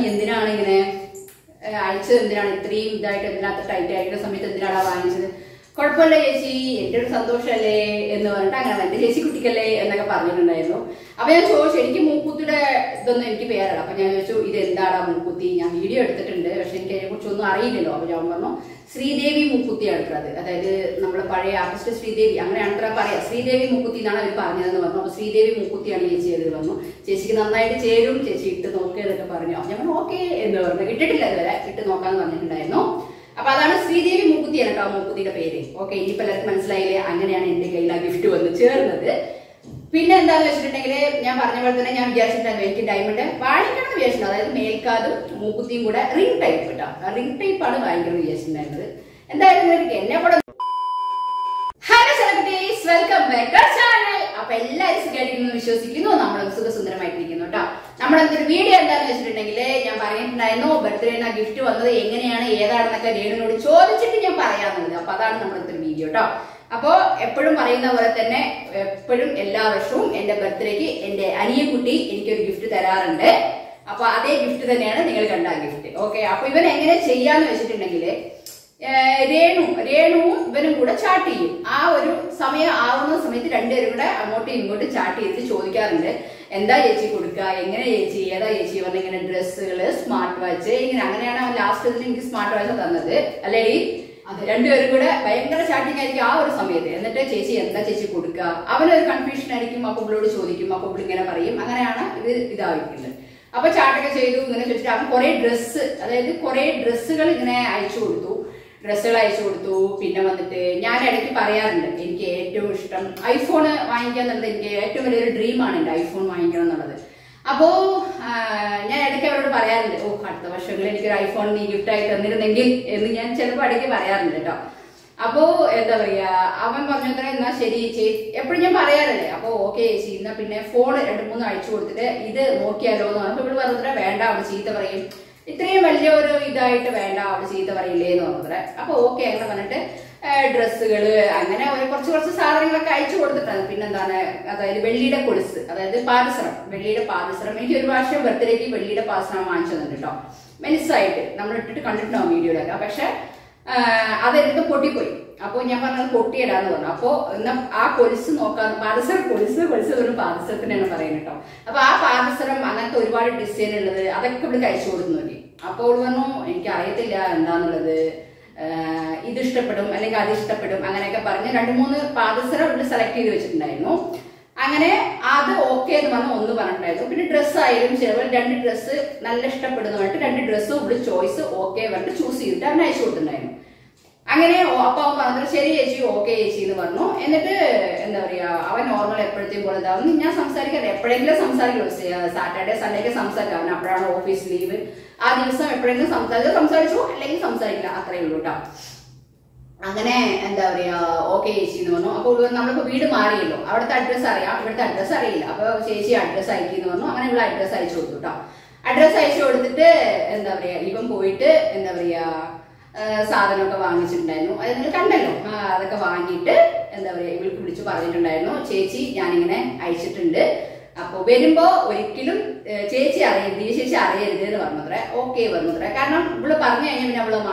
എന്തിനാണ് ഇങ്ങനെ അയച്ചത്, എന്തിനാണ് ഇത്രയും ഇതായിട്ട് എന്തിനകത്ത് ടൈറ്റ് ആയിട്ടുള്ള സമയത്ത് എന്തിനാണ് വാങ്ങിച്ചത്? കുഴപ്പമില്ല ചേച്ചി, എൻ്റെ ഒരു സന്തോഷമല്ലേ എന്ന് പറഞ്ഞിട്ട് അങ്ങനെ എൻ്റെ ചേച്ചി കുട്ടിക്കല്ലേ എന്നൊക്കെ പറഞ്ഞിട്ടുണ്ടായിരുന്നു. അപ്പൊ ഞാൻ ചോദിച്ചു, എനിക്ക് മൂക്കുത്തിയുടെ ഇതൊന്നും എനിക്ക് പേരല്ല. അപ്പൊ ഞാൻ ചോദിച്ചു ഇത് എന്താടാ മൂക്കുത്തി, ഞാൻ വീഡിയോ എടുത്തിട്ടുണ്ട് പക്ഷെ എനിക്ക് അതിനെ കുറിച്ചൊന്നും അറിയില്ലല്ലോ. അപ്പൊ ഞാൻ പറഞ്ഞു ശ്രീദേവി മൂക്കുത്തിയാണ് എടുത്തത്, അതായത് നമ്മളെ പഴയ ആർട്ടിസ്റ്റ് ശ്രീദേവി, അങ്ങനെയാണ് അത്ര പറയാം, ശ്രീദേവി മൂക്കുത്തി എന്നാണ് അവർ പറഞ്ഞതെന്ന് പറഞ്ഞു. അപ്പൊ ശ്രീദേവി മൂക്കുത്തിയാണ് ചേച്ചി അത് പറഞ്ഞു. ചേച്ചിക്ക് നന്നായിട്ട് ചേരും, ചേച്ചി ഇട്ട് നോക്കിയതൊക്കെ പറഞ്ഞു. ഞാൻ പറഞ്ഞു ഓക്കെ എന്ന് പറഞ്ഞു. ഇട്ടിട്ടില്ല ഇതുവരെ, ഇട്ട് നോക്കാന്ന് പറഞ്ഞിട്ടുണ്ടായിരുന്നു. അപ്പൊ അതാണ് ശ്രീദേവി മൂക്കുത്തിയാണ് കേട്ടോ മൂക്കുത്തിയുടെ പേര്. ഓക്കെ, ഇനിയിപ്പോ എല്ലാവർക്കും മനസ്സിലായില്ലേ? അങ്ങനെയാണ് എന്റെ കയ്യിൽ ആ ഗിഫ്റ്റ് വന്ന് ചേർന്നത്. പിന്നെ എന്താന്ന് വെച്ചിട്ടുണ്ടെങ്കിൽ ഞാൻ പറഞ്ഞ പോലെ തന്നെ ഞാൻ വിചാരിച്ചിട്ടുണ്ടായിരുന്നു എനിക്ക് ഡയമണ്ട് വാങ്ങിക്കണം എന്ന് വിചാരിച്ചിട്ടുണ്ട്. അതായത് മേൽക്കാതും മൂക്കുത്തിയും കൂടെ റിംഗ് ടൈപ്പ് കേട്ടോ, റിംഗ് ടൈപ്പ് ആണ് വാങ്ങിക്കണം വിചാരിച്ചിട്ടുണ്ടായിരുന്നത്. എന്തായാലും എനിക്ക് എന്നെ കൂടെ hello celebrities, welcome back to channel. അപ്പൊ എല്ലാവരും സുഖമായിട്ടിരിക്കുന്നു വിശ്വസിക്കുന്നു, നമ്മൾ സുഖസുന്ദരമായിട്ടിരിക്കുന്നു കേട്ടോ. നമ്മുടെ ഒരു വീഡിയോ എന്താണെന്ന് വെച്ചിട്ടുണ്ടെങ്കിൽ ഞാൻ പറഞ്ഞിട്ടുണ്ടായിരുന്നു ബർത്ത്ഡേന് ഗിഫ്റ്റ് വന്നത് എങ്ങനെയാണ് ഏതാണെന്നൊക്കെ രേണുവിനോട് ചോദിച്ചിട്ട് ഞാൻ പറയാമെന്നത്. അപ്പൊ അതാണ് നമ്മുടെ ഒരു വീഡിയോ കേട്ടോ. അപ്പോ എപ്പോഴും പറയുന്ന പോലെ തന്നെ എപ്പോഴും എല്ലാ വർഷവും എന്റെ ബർത്ത്ഡേക്ക് എന്റെ അനിയൻകുട്ടി എനിക്കൊരു ഗിഫ്റ്റ് തരാറുണ്ട്. അപ്പൊ അതേ ഗിഫ്റ്റ് തന്നെയാണ് നിങ്ങൾ കണ്ട ഗിഫ്റ്റ്. ഓക്കെ, അപ്പൊ ഇവൻ എങ്ങനെ ചെയ്യാന്ന് വെച്ചിട്ടുണ്ടെങ്കിൽ രേണുവും ഇവനും കൂടെ ചാറ്റ് ചെയ്യും. ആ ഒരു സമയം ആവുന്ന സമയത്ത് രണ്ടുപേരും കൂടെ അങ്ങോട്ടും ഇങ്ങോട്ടും ചാറ്റ് ചെയ്തിട്ട് ചോദിക്കാറുണ്ട് എന്താ ചേച്ചി കൊടുക്കുക, എങ്ങനെ ചേച്ചി, ഏതാ ചേച്ചി പറഞ്ഞ ഇങ്ങനെ ഡ്രസ്സുകള്, സ്മാർട്ട് വാച്ച്, ഇങ്ങനെ. അങ്ങനെയാണ് അവൻ ലാസ്റ്റ് എനിക്ക് സ്മാർട്ട് വാച്ച് തന്നത് അല്ലേടി. അത് രണ്ടുപേരും കൂടെ ഭയങ്കര ചാറ്റിംഗ് ആയിരിക്കും ആ ഒരു സമയത്ത്. എന്നിട്ട് ചേച്ചി എന്താ ചേച്ചി കൊടുക്കുക, അവനൊരു കൺഫ്യൂഷൻ ആയിരിക്കും. അപ്പൊ ഇവളോട് ചോദിക്കും, അപ്പൊ ഇവൾ ഇങ്ങനെ പറയും. അങ്ങനെയാണ് ഇതായിരിക്കുന്നത്. അപ്പൊ ചാട്ടൊക്കെ ചെയ്തു ഇങ്ങനെ ചോദിച്ചിട്ട് അവൻ കുറെ ഡ്രസ്സ്, അതായത് കുറെ ഡ്രസ്സുകൾ ഇങ്ങനെ അയച്ചു കൊടുത്തു. പിന്നെ വന്നിട്ട് ഞാൻ ഇടയ്ക്ക് പറയാറുണ്ട് എനിക്ക് ഏറ്റവും ഇഷ്ടം ഐഫോൺ വാങ്ങിക്കുക എന്നുള്ളത്. എനിക്ക് ഏറ്റവും വലിയൊരു ഡ്രീമാണ് എൻ്റെ ഐഫോൺ വാങ്ങിക്കണം എന്നുള്ളത്. അപ്പോ ഞാൻ ഇടയ്ക്ക് അവരോട് പറയാറുണ്ട് അടുത്ത വർഷങ്ങളിൽ എനിക്കൊരു ഐഫോൺ നീ ഗിഫ്റ്റ് ആയി തന്നിരുന്നെങ്കിൽ എന്ന് ഞാൻ ചിലപ്പോൾ ഇടയ്ക്ക് പറയാറുണ്ട് കേട്ടോ. അപ്പോ എന്താ പറയാ, അവൻ പറഞ്ഞത്ര എന്നാ ശരി ചേച്ചി, എപ്പോഴും ഞാൻ പറയാറില്ലേ. അപ്പൊ ഓക്കെ ചേച്ചി എന്നാ പിന്നെ ഫോൺ 2-3 അയച്ചു കൊടുത്തിട്ട് ഇത് നോക്കിയാലോ എന്ന് പറഞ്ഞപ്പോ ഇവിടെ പറഞ്ഞത്ര വേണ്ട, അവൾ ചീത്ത പറയും, ഇത്രയും വലിയൊരു ഇതായിട്ട് വേണ്ട, അവള് ചീത്ത പറയില്ലേ എന്ന് പറഞ്ഞത്. അപ്പൊ ഓക്കെ അങ്ങനെ പറഞ്ഞിട്ട് ഡ്രസ്സുകള് അങ്ങനെ കുറച്ച് സാധനങ്ങളൊക്കെ അയച്ചു കൊടുത്തിട്ടാണ്. പിന്നെന്താണ്, അതായത് വെള്ളിയുടെ കൊലുസ്, അതായത് പാദസരം, വെള്ളിയുടെ പാദസരം. എനിക്ക് ഒരു പ്രാവശ്യം ബർത്ത്ഡേക്ക് വെള്ളിയുടെ പാദസരം വാങ്ങിച്ചു തന്നിട്ട് കേട്ടോ, മെനിസായിട്ട് നമ്മൾ ഇട്ടിട്ട് കണ്ടിട്ടുണ്ടാവും വീഡിയോയിലൊക്കെ. പക്ഷെ അതെടുത്ത് പൊട്ടിപ്പോയി. അപ്പൊ ഞാൻ പറഞ്ഞത് പൊട്ടിയിടാന്ന് പറഞ്ഞു. അപ്പൊ എന്നാ ആ കൊലുസ് നോക്കാൻ പാദസരം, കൊലുസ് ഒരു പാദസരത്തിനാണ് പറയുന്നത് കേട്ടോ. അപ്പൊ ആ പാദസരം അങ്ങനത്തെ ഒരുപാട് ഡിസൈൻ ഉള്ളത് അതൊക്കെ ഇവിടെ കഴിച്ചു കൊടുത്തു നോക്കി. അപ്പൊ അവള് പറഞ്ഞു എനിക്ക് അറിയത്തില്ല എന്താന്നുള്ളത്, ഇത് ഇഷ്ടപ്പെടും അല്ലെങ്കിൽ അത് ഇഷ്ടപ്പെടും അങ്ങനെയൊക്കെ പറഞ്ഞ് 2-3 പാദസരം ഇവിടെ സെലക്ട് ചെയ്ത് വെച്ചിട്ടുണ്ടായിരുന്നു. അങ്ങനെ അത് ഓക്കെ എന്ന് പറഞ്ഞ ഒന്ന് പറഞ്ഞിട്ടുണ്ടായിരുന്നു. പിന്നെ ഡ്രസ്സ് ആയാലും ചിലപ്പോൾ 2 ഡ്രസ്സ് നല്ല ഇഷ്ടപ്പെടുന്ന പറഞ്ഞിട്ട് 2 ഡ്രസ്സും ഇവിടെ ചോയ്സ് ഓക്കെ പറഞ്ഞിട്ട് ചൂസ് ചെയ്തിട്ട് അവൻ അയച്ചു കൊടുത്തിട്ടുണ്ടായിരുന്നു. അങ്ങനെ അപ്പൊ അവൻ പറഞ്ഞത് ശരി ചേച്ചി ഓക്കെ ചേച്ചി എന്ന് പറഞ്ഞു. എന്നിട്ട് എന്താ പറയാ, അവൻ നോർമൽ എപ്പോഴത്തെയും പോലെ ഇതാവുന്നു. ഞാൻ സംസാരിക്കാറ് എപ്പോഴെങ്കിലും സംസാരിക്കുള്ളൂ, സാറ്റർഡേ സൺഡേ ഒക്കെ സംസാരിക്കാം. അവൻ അപ്പോഴാണ് ഓഫീസ് ലീവ്, ആ ദിവസം എപ്പോഴെങ്കിലും സംസാരിച്ചു അല്ലെങ്കിൽ സംസാരിക്കില്ല, അത്രയേ ഉള്ളൂ കേട്ടോ. അങ്ങനെ എന്താ പറയാ ഓക്കെ ചേച്ചി എന്ന് പറഞ്ഞു. അപ്പോൾ നമ്മളിപ്പോ വീട് മാറിയല്ലോ, അവിടുത്തെ അഡ്രസ്സ് അറിയാം, ഇവിടുത്തെ അഡ്രസ്സ് അറിയില്ല. അപ്പൊ ചേച്ചി അഡ്രസ്സ് അയക്കുന്നു പറഞ്ഞു. അങ്ങനെ ഇവിടെ അഡ്രസ്സ് അയച്ചു കൊടുത്തു കേട്ടോ. അഡ്രസ്സ് അയച്ചു കൊടുത്തിട്ട് എന്താ പറയാ ഇവൻ പോയിട്ട് എന്താ പറയാ സാധനമൊക്കെ വാങ്ങിച്ചിട്ടുണ്ടായിരുന്നു. അത് നിങ്ങൾ കണ്ടല്ലോ. അതൊക്കെ വാങ്ങിയിട്ട് എന്താ പറയാ ഇവൾക്ക് വിളിച്ചു പറഞ്ഞിട്ടുണ്ടായിരുന്നു ചേച്ചി ഞാനിങ്ങനെ അയച്ചിട്ടുണ്ട്, അപ്പൊ വരുമ്പോ ഒരിക്കലും ചേച്ചി അറിയരുത്, ഈ ചേച്ചി അറിയരുത് എന്ന് പറഞ്ഞത്രേ. ഓക്കെ പറഞ്ഞത്രേ. കാരണം ഇവള് പറഞ്ഞു കഴിഞ്ഞാൽ പിന്നെ അവളെ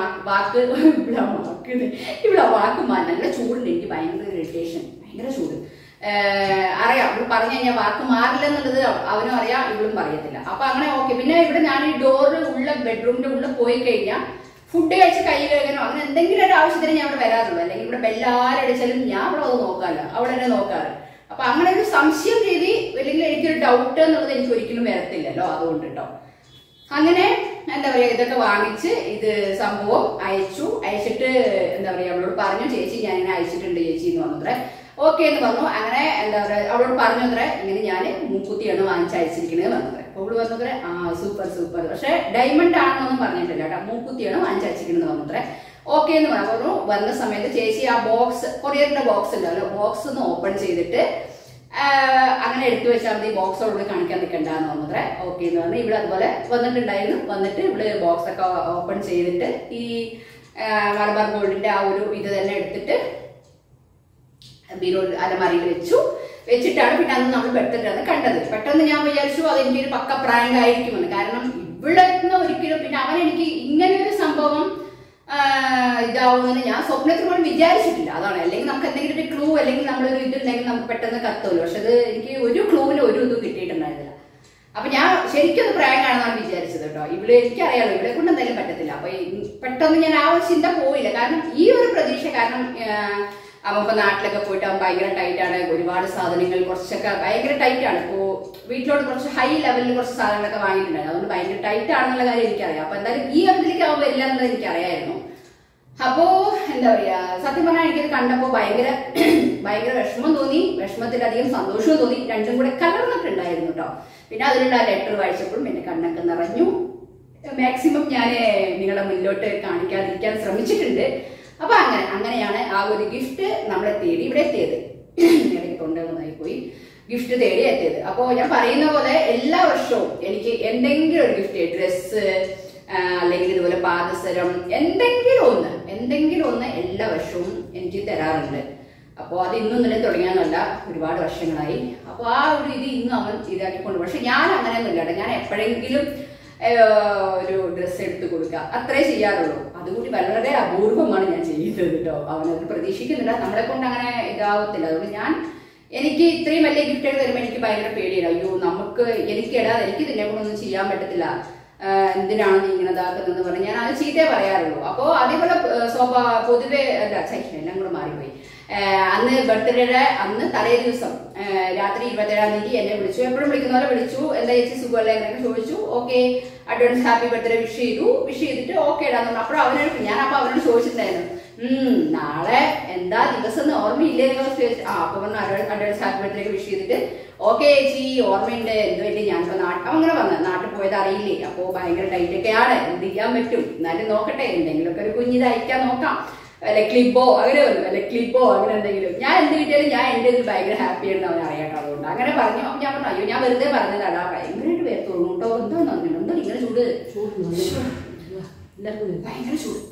വാക്ക് നല്ല ചൂടുണ്ട്, എനിക്ക് ഭയങ്കര ഇറിറ്റേഷൻ, ഭയങ്കര ചൂട് അറിയാം. ഇവള് പറഞ്ഞു കഴിഞ്ഞാൽ വാക്ക് മാറില്ല എന്നുള്ളത് അവനും അറിയാം, ഇവളും പറയത്തില്ല. അപ്പൊ അങ്ങനെ ഓക്കെ. പിന്നെ ഇവിടെ ഞാൻ ഈ ഡോറിൽ ഉള്ള ബെഡ്റൂമിന്റെ ഉള്ളിൽ പോയി കഴിഞ്ഞാൽ ഫുഡ് കഴിച്ച് കൈ കഴുകാനോ അങ്ങനെ എന്തെങ്കിലും ഒരു ആവശ്യത്തിന് ഞാൻ അവിടെ വരാറുള്ളൂ. അല്ലെങ്കിൽ ഇവിടെ ബെല്ലാരടിച്ചാലും ഞാൻ അവിടെ അത് നോക്കാറില്ല, അവിടെ തന്നെ നോക്കാറ്. അപ്പൊ അങ്ങനെ ഒരു സംശയം രീതി അല്ലെങ്കിൽ എനിക്കൊരു ഡൗട്ട് എന്നുള്ളത് എനിക്ക് ഒരിക്കലും വരത്തില്ലല്ലോ, അതുകൊണ്ട് കേട്ടോ. അങ്ങനെ എന്താ പറയാ ഇതൊക്കെ വാങ്ങിച്ച് ഇത് സംഭവം അയച്ചിട്ട് എന്താ പറയാ അവളോട് പറഞ്ഞു ചേച്ചി ഞാനിങ്ങനെ അയച്ചിട്ടുണ്ട് ചേച്ചി എന്ന് പറഞ്ഞത്രേ. ഓക്കെ എന്ന് പറഞ്ഞു. അങ്ങനെ എന്താ പറയാ അവളോട് പറഞ്ഞു അത്രേ ഇങ്ങനെ ഞാൻ മൂക്കുത്തിയാണ് വാങ്ങിച്ച് അയച്ചിരിക്കുന്നത് പറഞ്ഞത്രേ. അവള് പറഞ്ഞത്രേ സൂപ്പർ. പക്ഷെ ഡയമണ്ട് ആണെന്നൊന്നും പറഞ്ഞിട്ടില്ല കേട്ടോ, മൂക്കുത്തിയാണ് വാങ്ങിച്ച് അയച്ചിരിക്കുന്നത് പറഞ്ഞത്രേ. ഓക്കെ എന്ന് പറഞ്ഞു. വന്ന സമയത്ത് ചേച്ചി ആ ബോക്സ്, കൊറിയറിന്റെ ബോക്സ് ഉണ്ടല്ലോ, ബോക്സ് ഒന്ന് ഓപ്പൺ ചെയ്തിട്ട് അങ്ങനെ എടുത്തു വെച്ചാൽ മതി, ബോക്സോട് കാണിക്കാൻ നിൽക്കണ്ടെന്ന് പറഞ്ഞത്രേ. ഓക്കെ എന്ന് പറഞ്ഞു. ഇവിടെ അതുപോലെ വന്നിട്ടുണ്ടായിരുന്നു. വന്നിട്ട് ഇവിടെ ബോക്സ് ഒക്കെ ഓപ്പൺ ചെയ്തിട്ട് ഈ മലബാർ ഗോൾഡിന്റെ ആ ഒരു ഇത് തന്നെ എടുത്തിട്ട് ബീറോ അലമാരിയിൽ വെച്ചിട്ടാണ് പിന്നെ അന്ന് നമ്മൾ പെട്ടെന്ന് കണ്ടത്. പെട്ടെന്ന് ഞാൻ വിചാരിച്ചു അത് എനിക്കൊരു പക്ക പ്രാങ്ക് ആയിരിക്കുമെന്ന്. കാരണം ഇവിടെ ഒരിക്കലും പിന്നെ അവൻ എനിക്ക് ഇങ്ങനെ ഒരു സംഭവം ഇതാവുമെന്ന് ഞാൻ സ്വപ്നത്തിൽ പോലും വിചാരിച്ചിട്ടില്ല. അതാണ്. അല്ലെങ്കിൽ നമുക്ക് എന്തെങ്കിലും ഒരു ക്ലൂ അല്ലെങ്കിൽ നമ്മളൊരു ഇതുണ്ടെങ്കിൽ നമുക്ക് പെട്ടെന്ന് കത്തുമല്ലോ. പക്ഷെ അത് എനിക്ക് ഒരു ക്ലൂവിന് ഒരു ഇതും കിട്ടിയിട്ടുണ്ടായിരുന്നില്ല. അപ്പൊ ഞാൻ ശരിക്കും അത് പ്രായമാണെന്നാണ് വിചാരിച്ചത് കേട്ടോ. എനിക്കറിയാലോ ഇവളെ കൊണ്ട് എന്തായാലും പറ്റത്തില്ല. അപ്പൊ പെട്ടെന്ന് ഞാൻ ആ ഒരു ചിന്ത പോയില്ല. കാരണം ഈ ഒരു പ്രതീക്ഷ, കാരണം അവൻ ഇപ്പൊ നാട്ടിലൊക്കെ പോയിട്ട് അവൻ ഭയങ്കര ടൈറ്റാണ്. ഒരുപാട് സാധനങ്ങൾ കുറച്ചൊക്കെ ഭയങ്കര ടൈറ്റാണ്. ഇപ്പോ വീട്ടിലോട്ട് കുറച്ച് ഹൈ ലെവലിൽ കുറച്ച് സാധനങ്ങളൊക്കെ വാങ്ങിയിട്ടുണ്ടായിരുന്നു. അതുകൊണ്ട് ഭയങ്കര ടൈറ്റ് ആണെന്നുള്ള കാര്യം എനിക്കറിയാം. അപ്പൊ എന്തായാലും ഈ അവധിലേക്ക് അവൻ വരില്ല എന്നുള്ളത് എനിക്കറിയായിരുന്നു. അപ്പോ എന്താ പറയാ, സത്യം പറഞ്ഞാൽ എനിക്കത് കണ്ടപ്പോ ഭയങ്കര വിഷമം തോന്നി. വിഷമത്തിലധികം സന്തോഷവും തോന്നി. രണ്ടും കൂടെ കലർന്നിട്ടുണ്ടായിരുന്നു കേട്ടോ. പിന്നെ അതിലുള്ള ആ ലെറ്റർ വായിച്ചപ്പോഴും എന്റെ കണ്ണൊക്കെ നിറഞ്ഞു. മാക്സിമം ഞാൻ നിങ്ങളുടെ മുന്നിലോട്ട് കാണിക്കാതിരിക്കാൻ ശ്രമിച്ചിട്ടുണ്ട്. അപ്പൊ അങ്ങനെയാണ് ആ ഒരു ഗിഫ്റ്റ് നമ്മളെ തേടി ഇവിടെ എത്തിയത്. ഇടയ്ക്ക് തൊണ്ടകളായി പോയി. ഗിഫ്റ്റ് തേടി എത്തിയത്. അപ്പോ ഞാൻ പറയുന്ന പോലെ എല്ലാ വർഷവും എനിക്ക് എന്തെങ്കിലും ഒരു ഗിഫ്റ്റ്, ഡ്രസ്സ് അല്ലെങ്കിൽ ഇതുപോലെ പാദസരം, എന്തെങ്കിലും ഒന്ന് എല്ലാ വർഷവും എനിക്ക് തരാറുണ്ട്. അപ്പോൾ അത് ഇന്നും തന്നെ തുടങ്ങിയാന്നല്ല, ഒരുപാട് വർഷങ്ങളായി. അപ്പോൾ ആ ഒരു ഇത് ഇന്നും അവൻ ഇതാക്കിക്കൊണ്ട്. പക്ഷെ ഞാൻ അങ്ങനെയൊന്നുമില്ല. ഞാൻ എപ്പോഴെങ്കിലും ഒരു ഡ്രസ്സ് എടുത്ത് കൊടുക്കുക, അത്രേ ചെയ്യാറുള്ളൂ. അതുകൂടി വളരെ അപൂർവമാണ് ഞാൻ ചെയ്യുന്നത് കേട്ടോ. അവനത് പ്രതീക്ഷിക്കുന്നില്ല. നമ്മളെ കൊണ്ട് അങ്ങനെ ഇതാവത്തില്ല. അതുകൊണ്ട് എനിക്ക് ഇത്രയും വലിയ ഗിഫ്റ്റ് തരുമ്പോൾ എനിക്ക് ഭയങ്കര പേടിയില്ല. അയ്യോ എനിക്ക് ഇതിനെ കൊണ്ടൊന്നും ചെയ്യാൻ പറ്റത്തില്ല, എന്തിനാണ് നീ ഇങ്ങനെ ഇതാക്കുന്നതെന്ന് പറഞ്ഞ് ഞാൻ അത് ചീത്തേ പറയാറുള്ളൂ. അപ്പോൾ അതേപോലെ പൊതുവെ എല്ലാം കൂടെ മാറിപ്പോയി. അന്ന് ബർത്ത്ഡേയുടെ അന്ന് തലേ ദിവസം രാത്രി 27-ാം തീയതി എന്നെ വിളിച്ചു. എപ്പോഴും വിളിക്കുന്ന പോലെ വിളിച്ചു. എന്താ ചേച്ചി സുഖമല്ലേ എന്നൊക്കെ ചോദിച്ചു. Okay, advance happy birthday wish ചെയ്തിട്ട് ഓക്കെ ഇടാന്ന് പറഞ്ഞു. അപ്പോഴും അവനോട് ചോദിച്ചിട്ടുണ്ടായിരുന്നു, നാളെ എന്താ ദിവസം ഓർമ്മയില്ലേ ചോദിച്ചു. അപ്പൊ പറഞ്ഞു അഡ്വാൻസ് ഹാപ്പി ബർത്ത്ഡേ വിഷ് ചെയ്തിട്ട് ഓക്കെ ചേച്ചി ഓർമ്മയുണ്ട്. എന്തുവേണ്ടി ഞാനിപ്പോ അങ്ങനെ വന്നത്, നാട്ടിൽ പോയത് അറിയില്ലേ. അപ്പോ ഭയങ്കര ടൈറ്റ് ഒക്കെയാണ്, എന്ത് ചെയ്യാൻ പറ്റും, എന്നാലും നോക്കട്ടെ, എന്തെങ്കിലുമൊക്കെ ഒരു കുഞ്ഞിത് അയക്കാൻ നോക്കാം, അല്ല ക്ലിപ്പോ അങ്ങനെ എന്തെങ്കിലും. ഞാൻ എന്ത് കിട്ടിയാലും ഞാൻ എന്റെ ഇതിൽ ഭയങ്കര ഹാപ്പിയാണെന്ന് അവൻ അറിയാട്ടോ. അതുകൊണ്ട് അങ്ങനെ പറഞ്ഞു. അപ്പൊ ഞാൻ പറഞ്ഞു, അയ്യോ ഞാൻ വെറുതെ പറഞ്ഞതാടാ, ഭയങ്കരമായിട്ട് പേര് തോന്നുന്നു കേട്ടോ. എന്തോ ഇങ്ങനെ ഭയങ്കര ചൂട്.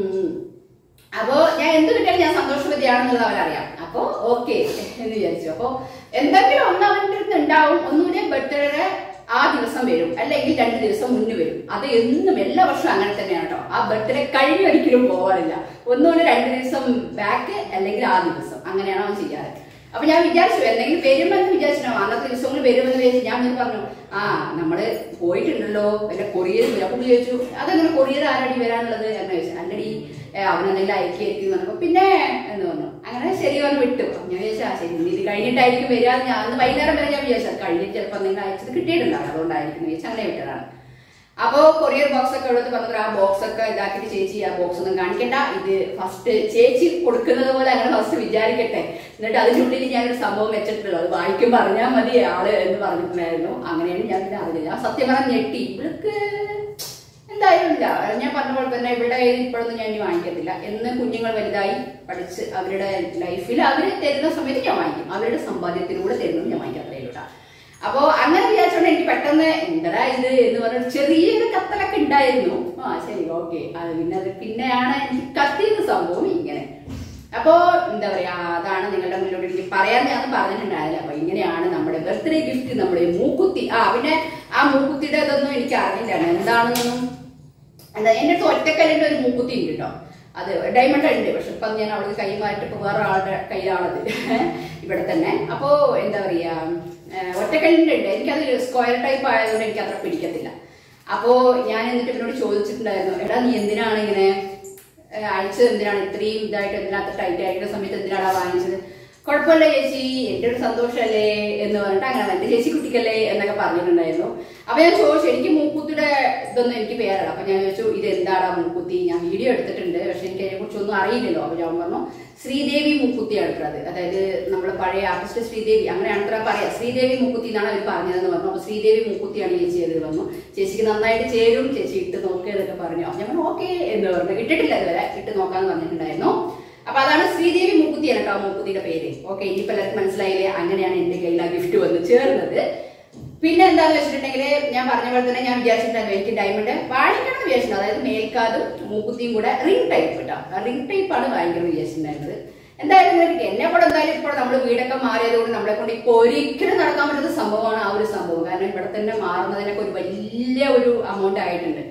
അപ്പോ ഞാൻ എന്ത് കിട്ടിയാലും ഞാൻ സന്തോഷവതിയാണെന്നുള്ളത് അവനറിയാം. അപ്പൊ ഓക്കെ എന്ന് വിചാരിച്ചു. അപ്പൊ എന്തെങ്കിലും ഒന്ന് അവൻ്റെ അടുത്ത് ഉണ്ടാവും. ഒന്നുകൂടെ ബർത്ത്ഡേ ആ ദിവസം വരും, അല്ലെങ്കിൽ 2 ദിവസം മുന്നേ വരും. അത് എന്നും എല്ലാ വർഷവും അങ്ങനെ തന്നെയാണ് കേട്ടോ. ആ ബർത്ത്ഡേ ഒരിക്കലും പോകാറില്ല. ഒന്നുകൂടെ 2 ദിവസം ബാക്ക്, അല്ലെങ്കിൽ ആ ദിവസം, അങ്ങനെയാണ് അവൻ ചെയ്യാറ്. അപ്പൊ ഞാൻ വിചാരിച്ചു എന്തെങ്കിലും വരുമെന്ന് വിചാരിച്ചോ, അന്നത്തെ ദിവസങ്ങളിൽ വരുമെന്ന് വിചാരിച്ചു. ഞാൻ പറഞ്ഞു, നമ്മള് പോയിട്ടുണ്ടല്ലോ, വല്ല കൊറിയർ വരും. അപ്പൊ ചോദിച്ചു, അതെങ്ങനെ കൊറിയർ ആരടി വരാനുള്ളത് എന്ന് ചോദിച്ചു. അല്ലടി അവനെന്തെങ്കിലും അയക്കായിരിക്കും എന്ന് പറഞ്ഞപ്പോ പിന്നെ എന്ന് പറഞ്ഞു. അങ്ങനെ ശരി പറഞ്ഞ് വിട്ടു. ഞാൻ വിചാരിച്ചാ ശരി, ഇത് കഴിഞ്ഞിട്ടായിരിക്കും വരിക. ഞാൻ അന്ന് വൈകുന്നേരം വരെ ഞാൻ വിചാരിച്ചത് കഴിഞ്ഞിട്ട് ചിലപ്പോൾ എന്തെങ്കിലും അയച്ചത് കിട്ടിയിട്ടുണ്ടാവും, അതുകൊണ്ടായിരിക്കും വിചാരിച്ചു അങ്ങനെ വിട്ടതാണ്. അപ്പോ കൊറിയർ ബോക്സ് ഒക്കെ എടുത്ത് പറഞ്ഞത് ആ ബോക്സ് ഒക്കെ ഇതാക്കിയിട്ട് ചേച്ചി ആ ബോക്സ് ഒന്നും കാണിക്കണ്ട, ഇത് ഫസ്റ്റ് ചേച്ചി കൊടുക്കുന്നത് പോലെ അങ്ങനെ ഫസ്റ്റ് വിചാരിക്കട്ടെ, എന്നിട്ട് അതിനുള്ളിൽ ഞാനൊരു സംഭവം വെച്ചിട്ടുള്ളൂ, അത് വായിക്കും പറഞ്ഞാൽ മതി ആള് എന്ന് പറഞ്ഞിട്ടുണ്ടായിരുന്നു. അങ്ങനെയാണ് ഞാൻ പിന്നെ അറിഞ്ഞത്. ഞാൻ സത്യം പറഞ്ഞാൽ ഞെട്ടി. ഇവൾക്ക് എന്തായാലും ഇല്ല, ഞാൻ പറഞ്ഞ പോലെ തന്നെ ഇവളുടെ കയ്യിൽ ഇപ്പോഴൊന്നും ഞാൻ ഇനി വാങ്ങിക്കത്തില്ല. എന്ന് കുഞ്ഞുങ്ങൾ വലുതായി പഠിച്ച് അവരുടെ ലൈഫിൽ അവർ തരുന്ന സമയത്ത് ഞാൻ വാങ്ങിക്കും, അവരുടെ സമ്പാദ്യത്തിലൂടെ തരുന്നത് ഞാൻ വാങ്ങിക്കാത്തതിലൂടെ. അപ്പോ അങ്ങനെ വിചാരിച്ചോണ്ട് എനിക്ക് പെട്ടെന്ന് എന്താ ഇത് എന്ന് പറഞ്ഞ ചെറിയൊരു കത്തലൊക്കെ ഉണ്ടായിരുന്നു. ശരി ഓക്കെ. പിന്നെയാണ് എനിക്ക് കത്തിയത് സംഭവം ഇങ്ങനെ. അപ്പോ എന്താ പറയാ, അതാണ് നിങ്ങളുടെ മുന്നിലോട്ട് എനിക്ക് പറയാൻ ഞാൻ പറഞ്ഞിട്ടുണ്ടായില്ല. അപ്പൊ ഇങ്ങനെയാണ് നമ്മുടെ ബർത്ത്ഡേ ഗിഫ്റ്റ്, നമ്മുടെ മൂക്കുത്തി. പിന്നെ ആ മൂക്കുത്തിയുടെ ഇതൊന്നും എനിക്ക് അറിയില്ലാണ് എന്താണെന്നൊന്നും. എന്റെ അടുത്ത് ഒറ്റക്കല്ലിന്റെ ഒരു മൂക്കുത്തി ഉണ്ട് കേട്ടോ. അത് ഡയമണ്ട് ഉണ്ട്, പക്ഷെ ഇപ്പൊ ഞാൻ അവൾക്ക് കൈമാറിട്ട് ഇപ്പൊ വേറെ ആളുടെ കയ്യിലാണത് ഇവിടെ തന്നെ. അപ്പോ എന്താ പറയാ, ഒറ്റക്കല്ലിന്റെ ഉണ്ട്. എനിക്കത് സ്ക്വയർ ടൈപ്പ് ആയതുകൊണ്ട് എനിക്ക് അത്ര പിടിക്കത്തില്ല. അപ്പോ ഞാൻ എന്നിട്ട് ഇവരോട് ചോദിച്ചിട്ടുണ്ടായിരുന്നു, എടാ നീ എന്തിനാണ് ഇങ്ങനെ അയച്ചത്, എന്തിനാണ് ഇത്രയും ഇതായിട്ട്, എന്തിനകത്ത് ടൈറ്റ് ആയിട്ടുള്ള സമയത്ത് എന്തിനാണ് വാങ്ങിച്ചത്? കുഴപ്പമില്ല ചേച്ചി, എന്റെ ഒരു സന്തോഷമല്ലേ എന്ന് പറഞ്ഞിട്ട് അങ്ങനെ എന്റെ ചേച്ചി കുട്ടിക്കല്ലേ എന്നൊക്കെ പറഞ്ഞിട്ടുണ്ടായിരുന്നു. അപ്പൊ ഞാൻ ചോദിച്ചു, എനിക്ക് മൂക്കുത്തിയുടെ ഇതൊന്നും എനിക്ക് പേരാണ്. അപ്പൊ ഞാൻ ചോദിച്ചു, ഇത് എന്താണ് മൂക്കുത്തി? ഞാൻ വീഡിയോ എടുത്തിട്ടുണ്ട്, പക്ഷെ എനിക്ക് അതിനെ കുറിച്ചൊന്നും അറിയില്ലല്ലോ. അപ്പൊ ഞാൻ പറഞ്ഞു, ശ്രീദേവി മൂക്കുത്തിയാണ് അത്. അതായത് നമ്മളെ പഴയ ആർട്ടിസ്റ്റ് ശ്രീദേവി, അങ്ങനെയാണ് അത്ര പറയാ, ശ്രീദേവി മൂക്കുത്തി എന്നാണ് അവർ പറഞ്ഞതെന്ന് പറഞ്ഞു. അപ്പൊ ശ്രീദേവി മൂക്കുത്തിയാണ് ചേച്ചി ചെയ്തത് പറഞ്ഞു. ചേച്ചിക്ക് നന്നായിട്ട് ചേരും, ചേച്ചി ഇട്ട് നോക്കുക എന്നൊക്കെ പറഞ്ഞു. അപ്പൊ ഞാൻ ഓക്കെ എന്ന് പറഞ്ഞു. ഇട്ടിട്ടില്ല ഇതുവരെ, ഇട്ട് നോക്കാന്ന് പറഞ്ഞിട്ടുണ്ടായിരുന്നു. അപ്പൊ അതാണ് ശ്രീദേവി മൂക്കുത്തിയാണ് കേട്ടോ മൂക്കുത്തിയുടെ പേര്. ഓക്കെ, ഇനിയിപ്പോ എല്ലാവർക്കും മനസ്സിലായില്ലേ? അങ്ങനെയാണ് എന്റെ കയ്യിൽ ആ ഗിഫ്റ്റ് വന്ന് ചേർന്നത്. പിന്നെ എന്താന്ന് വെച്ചിട്ടുണ്ടെങ്കിൽ ഞാൻ പറഞ്ഞ പോലെ തന്നെ ഞാൻ വിചാരിച്ചിട്ടുണ്ടായിരുന്നു എനിക്ക് ഡയമണ്ട് വാങ്ങിക്കണം എന്ന് വിചാരിച്ചിട്ടുണ്ട്. അതായത് മേൽക്കാതും മൂക്കുത്തിയും കൂടെ റിംഗ് ടൈപ്പ് കേട്ടോ. റിംഗ് ടൈപ്പ് ആണ് വാങ്ങിക്കണം വിചാരിച്ചിട്ടുണ്ടായിരുന്നത്. എന്തായാലും എന്നെ കൂടെ എന്തായാലും ഇപ്പോൾ നമ്മൾ വീടൊക്കെ മാറിയതുകൊണ്ട് നമ്മളെ കൊണ്ട് ഇപ്പോൾ ഒരിക്കലും നടക്കാൻ പറ്റുന്ന സംഭവമാണ് ആ ഒരു സംഭവം. കാരണം ഇവിടെ തന്നെ മാറുന്നതിനൊക്കെ ഒരു വലിയ ഒരു എമൗണ്ട് ആയിട്ടുണ്ട്.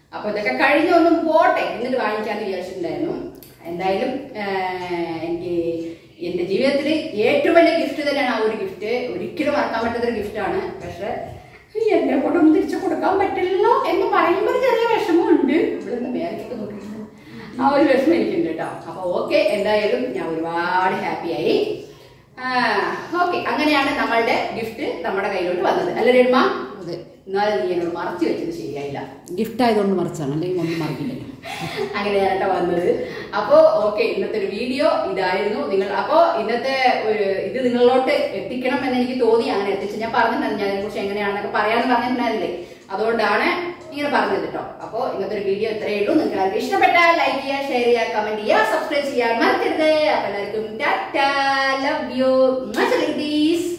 അപ്പൊ ഇതൊക്കെ കഴിഞ്ഞൊന്നും പോട്ടെ എന്നിട്ട് വാങ്ങിക്കാന്ന് വിചാരിച്ചിട്ടുണ്ടായിരുന്നു. എന്തായാലും എനിക്ക് എന്റെ ജീവിതത്തിൽ ഏറ്റവും വലിയ ഗിഫ്റ്റ് തന്നെയാണ് ആ ഒരു ഗിഫ്റ്റ്. ഒരിക്കലും മറക്കാൻ പറ്റാത്തൊരു ഗിഫ്റ്റാണ്. പക്ഷെ എന്നെ കൊണ്ടൊന്നും തിരിച്ചു കൊടുക്കാൻ പറ്റില്ലല്ലോ എന്ന് പറയുമ്പോൾ ഒരു ചെറിയ വിഷമമുണ്ട്. ഇവിടെ മേലൊക്കെ നോക്കിയിട്ടുണ്ട്, ആ ഒരു വിഷമം എനിക്കുണ്ട് കേട്ടോ. അപ്പൊ ഓക്കെ, എന്തായാലും ഞാൻ ഒരുപാട് ഹാപ്പിയായി. ഓക്കെ, അങ്ങനെയാണ് നമ്മളുടെ ഗിഫ്റ്റ് നമ്മുടെ കയ്യിലോട്ട് വന്നത്. അല്ലേ രേണുമ? അതെ. എന്നാലും നീ എന്നോട് മറച്ചു വെച്ചത് ശരിയായില്ല. ഗിഫ്റ്റ് ആയതുകൊണ്ട് മറിച്ചാണ്, അല്ലെങ്കിൽ ഒന്നും മറിക്കില്ലല്ലോ. അങ്ങനെയാണ് വന്നത്. അപ്പോ ഓക്കെ, ഇന്നത്തെ ഒരു വീഡിയോ ഇതായിരുന്നു. നിങ്ങൾ അപ്പോ ഇന്നത്തെ ഒരു ഇത് നിങ്ങളിലോട്ട് എത്തിക്കണം എന്ന് എനിക്ക് തോന്നി. അങ്ങനെ എത്തിച്ച് ഞാൻ പറഞ്ഞിട്ടുണ്ടായിരുന്നു, ഞാൻ അതിനെക്കുറിച്ച് എങ്ങനെയാണെന്നൊക്കെ പറയാന്ന് പറഞ്ഞിട്ടുണ്ടായിരുന്നില്ലേ. അതുകൊണ്ടാണ് ഇങ്ങനെ പറഞ്ഞത് കേട്ടോ. അപ്പോ ഇന്നത്തെ ഒരു വീഡിയോ ഇത്രയേ ഉള്ളൂ. നിങ്ങൾക്ക് ഇഷ്ടപ്പെട്ടാൽ ലൈക്ക് ചെയ്യുക, ഷെയർ ചെയ്യുക, കമന്റ് ചെയ്യുക, സബ്സ്ക്രൈബ് ചെയ്യാൻ മറക്കരുത്. അപ്പൊ എല്ലാവർക്കും ടാറ്റാ, ലവ് യു.